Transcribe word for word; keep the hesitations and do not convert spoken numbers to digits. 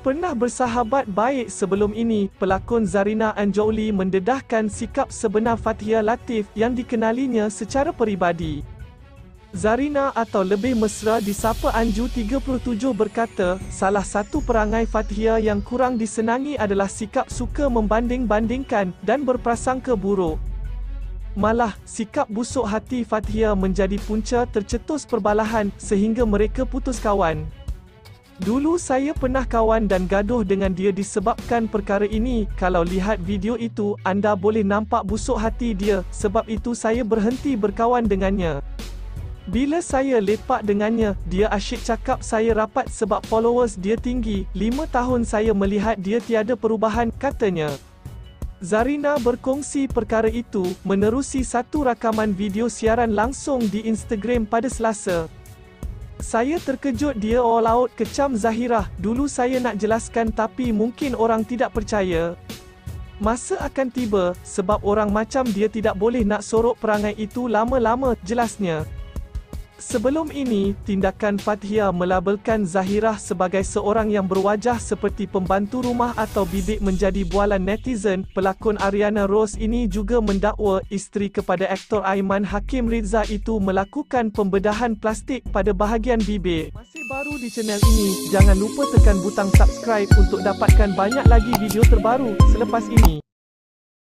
Pernah bersahabat baik sebelum ini, pelakon Zarina Anjouli mendedahkan sikap sebenar Fathia Latif yang dikenalinya secara peribadi. Zarina atau lebih mesra disapa Anju tiga puluh tujuh berkata, salah satu perangai Fathia yang kurang disenangi adalah sikap suka membanding-bandingkan dan berprasangka buruk. Malah, sikap busuk hati Fathia menjadi punca tercetus perbalahan sehingga mereka putus kawan. Dulu saya pernah kawan dan gaduh dengan dia disebabkan perkara ini. Kalau lihat video itu, anda boleh nampak busuk hati dia, sebab itu saya berhenti berkawan dengannya. Bila saya lepak dengannya, dia asyik cakap saya rapat sebab followers dia tinggi. Lima tahun saya melihat dia tiada perubahan, katanya. Zarina berkongsi perkara itu menerusi satu rakaman video siaran langsung di Instagram pada Selasa. Saya terkejut dia all out kecam Zahirah. Dulu saya nak jelaskan tapi mungkin orang tidak percaya. Masa akan tiba, sebab orang macam dia tidak boleh nak sorok perangai itu lama-lama, jelasnya. Sebelum ini, tindakan Fathia melabelkan Zahirah sebagai seorang yang berwajah seperti pembantu rumah atau bibik menjadi bualan netizen. Pelakon Ariana Rose ini juga mendakwa isteri kepada aktor Aiman Hakim Rizza itu melakukan pembedahan plastik pada bahagian bibir. Masih baru di channel ini, jangan lupa tekan butang subscribe untuk dapatkan banyak lagi video terbaru selepas ini.